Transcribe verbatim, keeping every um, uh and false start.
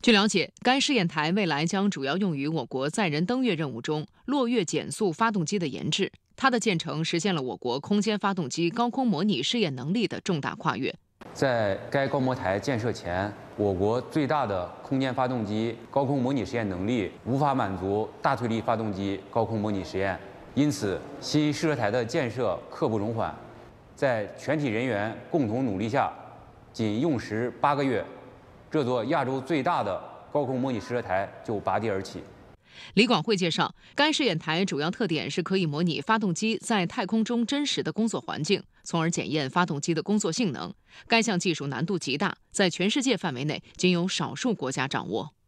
据了解，该试验台未来将主要用于我国载人登月任务中落月减速发动机的研制。它的建成实现了我国空间发动机高空模拟试验能力的重大跨越。 在该高模台建设前，我国最大的空间发动机高空模拟实验能力无法满足大推力发动机高空模拟实验，因此新试射台的建设刻不容缓。在全体人员共同努力下，仅用时八个月，这座亚洲最大的高空模拟试射台就拔地而起。 李广会介绍，该试验台主要特点是可以模拟发动机在太空中真实的工作环境，从而检验发动机的工作性能。该项技术难度极大，在全世界范围内仅有少数国家掌握。